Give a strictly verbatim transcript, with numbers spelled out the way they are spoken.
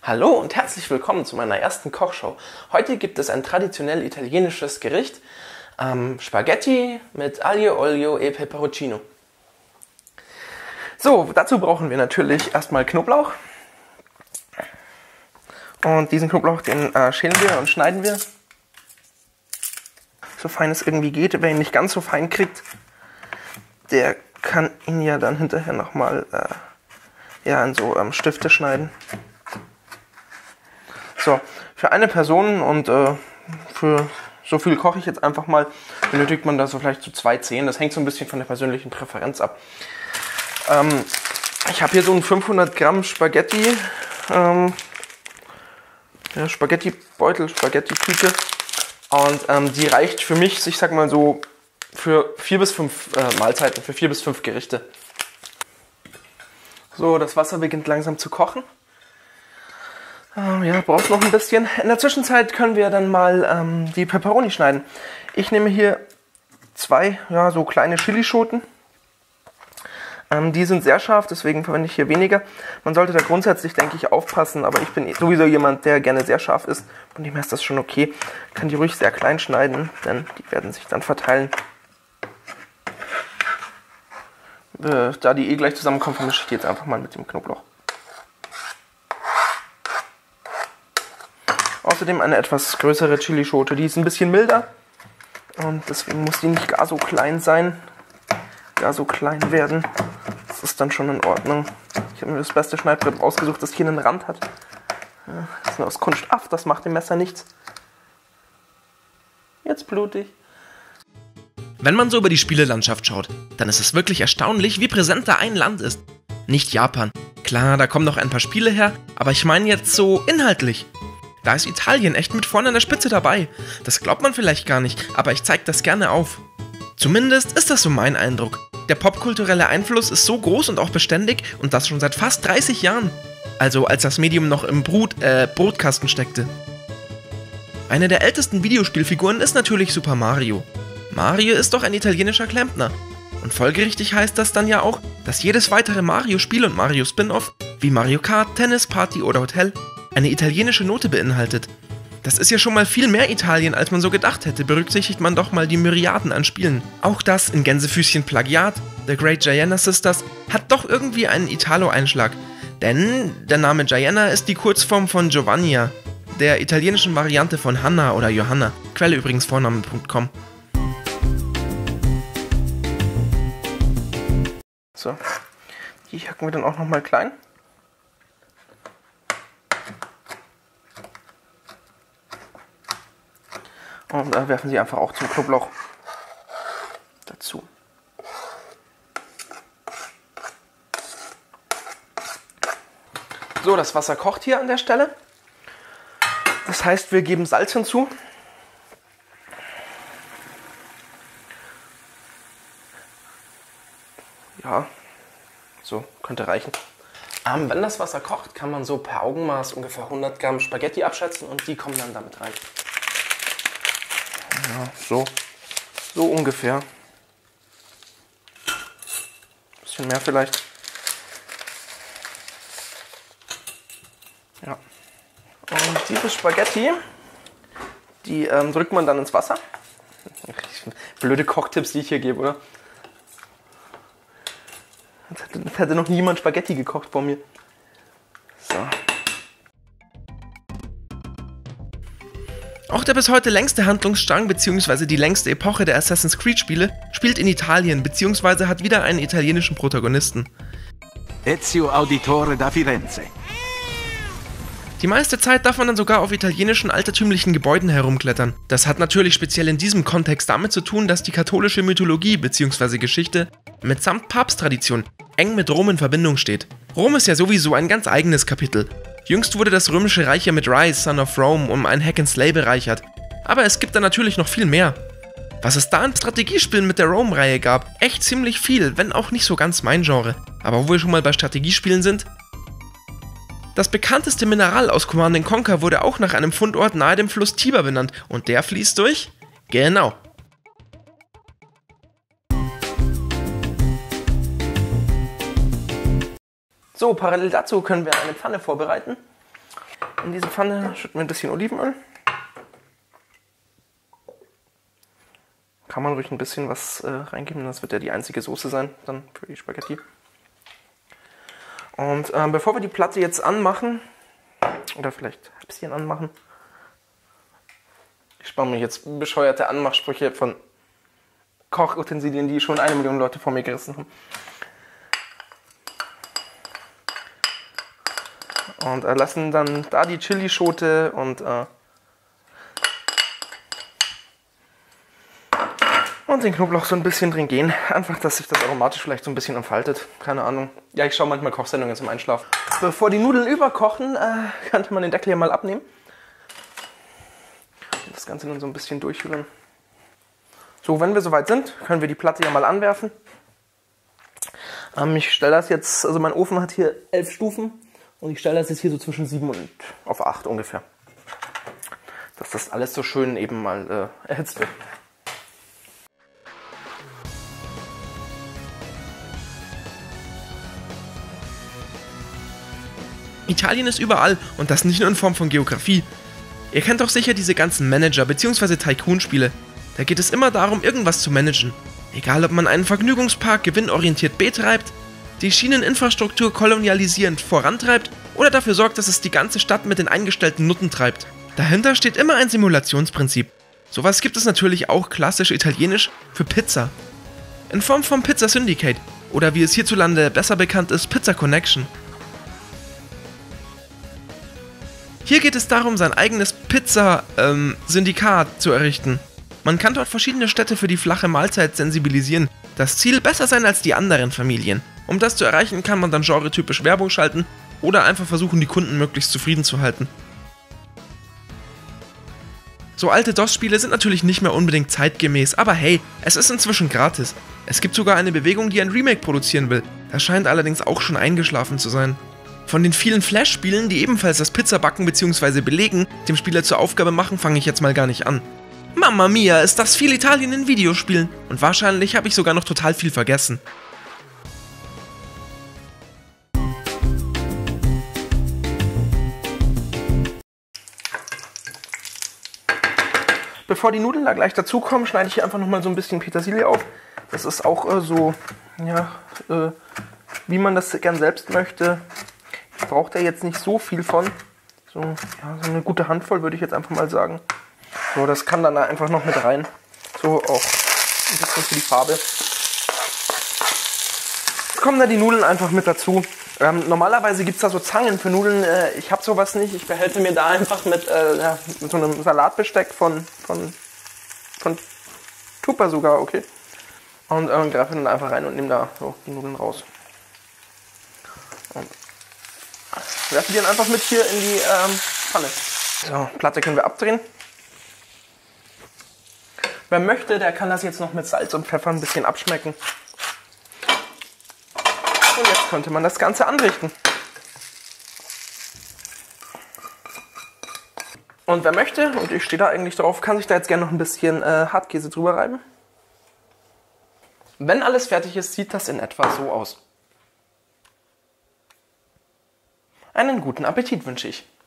Hallo und herzlich willkommen zu meiner ersten Kochshow. Heute gibt es ein traditionell italienisches Gericht, ähm, Spaghetti mit Aglio, Olio e Peperoncino. So, dazu brauchen wir natürlich erstmal Knoblauch. Und diesen Knoblauch, den äh, schälen wir und schneiden wir, so fein es irgendwie geht. Wer ihn nicht ganz so fein kriegt, der kann ihn ja dann hinterher nochmal äh, ja, in so ähm, Stifte schneiden. So, für eine Person und äh, für so viel koche ich jetzt einfach mal, benötigt man da so vielleicht so zwei Zehen. Das hängt so ein bisschen von der persönlichen Präferenz ab. Ähm, ich habe hier so einen fünfhundert Gramm Spaghetti, ähm, ja, Spaghetti-Beutel, Spaghetti-Tüte. Und ähm, die reicht für mich, ich sag mal so, für vier bis fünf äh, Mahlzeiten, für vier bis fünf Gerichte. So, das Wasser beginnt langsam zu kochen. Ähm, ja, braucht noch ein bisschen. In der Zwischenzeit können wir dann mal ähm, die Peperoni schneiden. Ich nehme hier zwei, ja, so kleine Chilischoten. Ähm, die sind sehr scharf, deswegen verwende ich hier weniger. Man sollte da grundsätzlich, denke ich, aufpassen, aber ich bin sowieso jemand, der gerne sehr scharf isst. Von dem her ist das schon okay. Kann die ruhig sehr klein schneiden, denn die werden sich dann verteilen. Äh, da die eh gleich zusammenkommen, vermische ich die jetzt einfach mal mit dem Knoblauch. Außerdem eine etwas größere Chilischote, die ist ein bisschen milder und deswegen muss die nicht gar so klein sein, gar so klein werden. Das ist dann schon in Ordnung. Ich habe mir das beste Schneidbrett ausgesucht, das hier einen Rand hat. Das ist nur aus Kunststoff, das macht dem Messer nichts. Jetzt blutig. Wenn man so über die Spielelandschaft schaut, dann ist es wirklich erstaunlich, wie präsent da ein Land ist. Nicht Japan. Klar, da kommen noch ein paar Spiele her, aber ich meine jetzt so inhaltlich. Da ist Italien echt mit vorne an der Spitze dabei. Das glaubt man vielleicht gar nicht, aber ich zeige das gerne auf. Zumindest ist das so mein Eindruck. Der popkulturelle Einfluss ist so groß und auch beständig und das schon seit fast dreißig Jahren. Also als das Medium noch im Brut, äh, Brotkasten steckte. Eine der ältesten Videospielfiguren ist natürlich Super Mario. Mario ist doch ein italienischer Klempner. Und folgerichtig heißt das dann ja auch, dass jedes weitere Mario-Spiel und Mario-Spin-Off, wie Mario Kart, Tennis, Party oder Hotel, eine italienische Note beinhaltet. Das ist ja schon mal viel mehr Italien, als man so gedacht hätte, berücksichtigt man doch mal die Myriaden an Spielen. Auch das in Gänsefüßchen Plagiat, The Great Gianna Sisters, hat doch irgendwie einen Italo-Einschlag. Denn der Name Gianna ist die Kurzform von Giovannia, der italienischen Variante von Hanna oder Johanna. Quelle übrigens vorname punkt com. So, die hacken wir dann auch nochmal klein. Und da werfen sie einfach auch zum Knoblauch dazu. So, das Wasser kocht hier an der Stelle. Das heißt, wir geben Salz hinzu. Ja, so könnte reichen. Ähm, wenn das Wasser kocht, kann man so per Augenmaß ungefähr hundert Gramm Spaghetti abschätzen und die kommen dann damit rein. Ja, so, so ungefähr. Ein bisschen mehr vielleicht. Ja. Und diese Spaghetti, die ähm, drückt man dann ins Wasser. Blöde Kochtipps, die ich hier gebe, oder? Jetzt hätte, jetzt hätte noch niemand Spaghetti gekocht vor mir. So. Auch der bis heute längste Handlungsstrang bzw. die längste Epoche der Assassin's Creed Spiele spielt in Italien bzw. hat wieder einen italienischen Protagonisten. Ezio Auditore da Firenze. Die meiste Zeit darf man dann sogar auf italienischen altertümlichen Gebäuden herumklettern. Das hat natürlich speziell in diesem Kontext damit zu tun, dass die katholische Mythologie bzw. Geschichte mitsamt Papsttradition eng mit Rom in Verbindung steht. Rom ist ja sowieso ein ganz eigenes Kapitel. Jüngst wurde das römische Reich ja mit Rise, Son of Rome um ein Hack and Slay bereichert. Aber es gibt da natürlich noch viel mehr. Was es da an Strategiespielen mit der Rome-Reihe gab, echt ziemlich viel, wenn auch nicht so ganz mein Genre. Aber wo wir schon mal bei Strategiespielen sind. Das bekannteste Mineral aus Command and Conquer wurde auch nach einem Fundort nahe dem Fluss Tiber benannt und der fließt durch? Genau. So, parallel dazu können wir eine Pfanne vorbereiten. In diese Pfanne schütten wir ein bisschen Olivenöl. Kann man ruhig ein bisschen was äh, reingeben, das wird ja die einzige Soße sein, dann für die Spaghetti. Und ähm, bevor wir die Platte jetzt anmachen, oder vielleicht ein bisschen anmachen, ich spare mir jetzt bescheuerte Anmachsprüche von Kochutensilien, die schon eine Million Leute vor mir gerissen haben. Und äh, lassen dann da die Chilischote und äh, und den Knoblauch so ein bisschen drin gehen. Einfach, dass sich das aromatisch vielleicht so ein bisschen entfaltet. Keine Ahnung. Ja, ich schaue manchmal Kochsendungen zum Einschlafen. Bevor die Nudeln überkochen, äh, könnte man den Deckel hier mal abnehmen. Und das Ganze dann so ein bisschen durchrühren. So, wenn wir soweit sind, können wir die Platte ja mal anwerfen. Ähm, ich stelle das jetzt, also mein Ofen hat hier elf Stufen. Und ich stelle das jetzt hier so zwischen sieben und auf acht ungefähr. Dass das alles so schön eben mal äh, erhitzt wird. Italien ist überall und das nicht nur in Form von Geografie. Ihr kennt doch sicher diese ganzen Manager- bzw. Tycoon-Spiele. Da geht es immer darum, irgendwas zu managen. Egal, ob man einen Vergnügungspark gewinnorientiert betreibt, die Schieneninfrastruktur kolonialisierend vorantreibt oder dafür sorgt, dass es die ganze Stadt mit den eingestellten Nutten treibt. Dahinter steht immer ein Simulationsprinzip. Sowas gibt es natürlich auch klassisch italienisch für Pizza. In Form von Pizza Syndicate oder wie es hierzulande besser bekannt ist, Pizza Connection. Hier geht es darum, sein eigenes Pizza-Syndikat ähm, zu errichten. Man kann dort verschiedene Städte für die flache Mahlzeit sensibilisieren. Das Ziel, besser sein als die anderen Familien. Um das zu erreichen, kann man dann genretypisch Werbung schalten oder einfach versuchen, die Kunden möglichst zufrieden zu halten. So alte DOS-Spiele sind natürlich nicht mehr unbedingt zeitgemäß, aber hey, es ist inzwischen gratis. Es gibt sogar eine Bewegung, die ein Remake produzieren will. Das scheint allerdings auch schon eingeschlafen zu sein. Von den vielen Flash-Spielen, die ebenfalls das Pizzabacken bzw. Belegen dem Spieler zur Aufgabe machen, fange ich jetzt mal gar nicht an. Mamma mia, ist das viel Italien in Videospielen. Und wahrscheinlich habe ich sogar noch total viel vergessen. Bevor die Nudeln da gleich dazukommen, schneide ich hier einfach nochmal so ein bisschen Petersilie auf. Das ist auch äh, so, ja, äh, wie man das gern selbst möchte. Ich brauche da jetzt nicht so viel von. So, ja, so eine gute Handvoll würde ich jetzt einfach mal sagen. So, das kann dann da einfach noch mit rein. So, auch ein bisschen für die Farbe. Jetzt kommen da die Nudeln einfach mit dazu. Ähm, normalerweise gibt es da so Zangen für Nudeln. Äh, ich habe sowas nicht. Ich behelfe mir da einfach mit, äh, ja, mit so einem Salatbesteck von, von, von Tupper sogar, okay. Und äh, greife dann einfach rein und nehme da so die Nudeln raus. Und werfen die dann einfach mit hier in die ähm, Pfanne. So, Platte können wir abdrehen. Wer möchte, der kann das jetzt noch mit Salz und Pfeffer ein bisschen abschmecken. Und jetzt könnte man das Ganze anrichten. Und wer möchte, und ich stehe da eigentlich drauf, kann sich da jetzt gerne noch ein bisschen äh, Hartkäse drüber reiben. Wenn alles fertig ist, sieht das in etwa so aus. Einen guten Appetit wünsche ich.